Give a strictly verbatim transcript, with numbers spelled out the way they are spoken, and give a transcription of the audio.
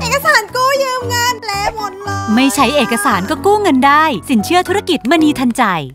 เอกสารกู้ยืมเงินแปลหมดเลยไม่ใช้เอกสารก็กู้เงินได้สินเชื่อธุรกิจมณีทันใจ